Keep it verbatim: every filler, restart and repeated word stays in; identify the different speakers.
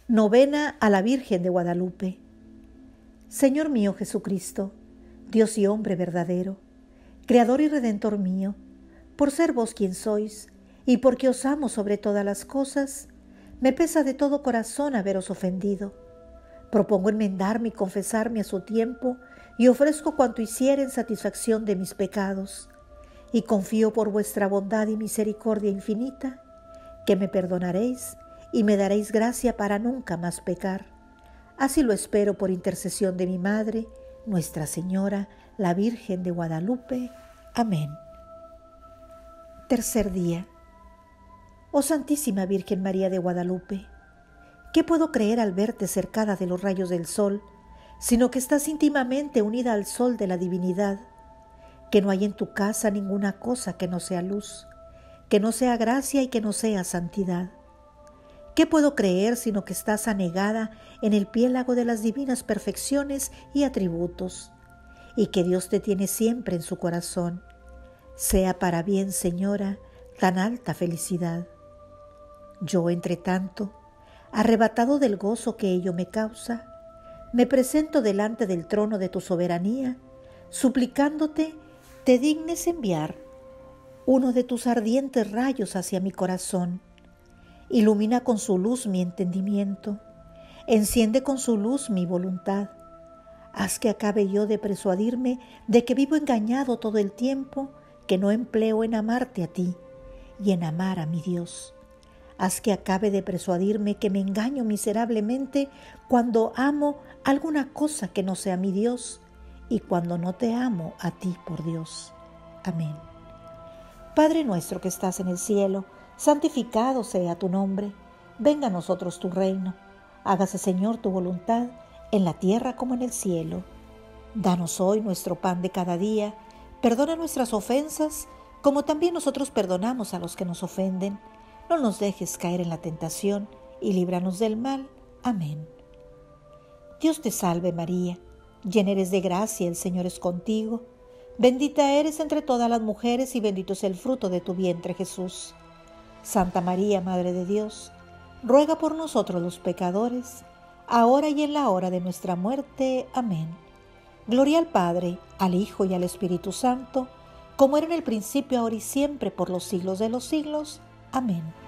Speaker 1: Novena a la Virgen de Guadalupe. Señor mío Jesucristo, Dios y hombre verdadero, Creador y Redentor mío, por ser vos quien sois, y porque os amo sobre todas las cosas, me pesa de todo corazón haberos ofendido. Propongo enmendarme y confesarme a su tiempo, y ofrezco cuanto hiciera en satisfacción de mis pecados, y confío por vuestra bondad y misericordia infinita, que me perdonaréis y me daréis gracia para nunca más pecar. Así lo espero por intercesión de mi Madre, Nuestra Señora, la Virgen de Guadalupe. Amén. Tercer día. Oh Santísima Virgen María de Guadalupe, ¿qué puedo creer al verte cercada de los rayos del sol, sino que estás íntimamente unida al sol de la divinidad, que no hay en tu casa ninguna cosa que no sea luz, que no sea gracia y que no sea santidad? ¿Qué puedo creer sino que estás anegada en el piélago de las divinas perfecciones y atributos, y que Dios te tiene siempre en su corazón? Sea para bien, Señora, tan alta felicidad. Yo, entre tanto, arrebatado del gozo que ello me causa, me presento delante del trono de tu soberanía, suplicándote te dignes enviar uno de tus ardientes rayos hacia mi corazón. Ilumina con su luz mi entendimiento, enciende con su luz mi voluntad. Haz que acabe yo de persuadirme de que vivo engañado todo el tiempo que no empleo en amarte a ti y en amar a mi Dios. Haz que acabe de persuadirme que me engaño miserablemente cuando amo alguna cosa que no sea mi Dios y cuando no te amo a ti por Dios. Amén. Padre nuestro que estás en el cielo, santificado sea tu nombre. Venga a nosotros tu reino. Hágase, Señor, tu voluntad, en la tierra como en el cielo. Danos hoy nuestro pan de cada día. Perdona nuestras ofensas, como también nosotros perdonamos a los que nos ofenden. No nos dejes caer en la tentación, y líbranos del mal. Amén. Dios te salve María, llena eres de gracia, el Señor es contigo. Bendita eres entre todas las mujeres, y bendito es el fruto de tu vientre, Jesús. Santa María, Madre de Dios, ruega por nosotros los pecadores, ahora y en la hora de nuestra muerte. Amén. Gloria al Padre, al Hijo y al Espíritu Santo, como era en el principio, ahora y siempre, por los siglos de los siglos. Amén.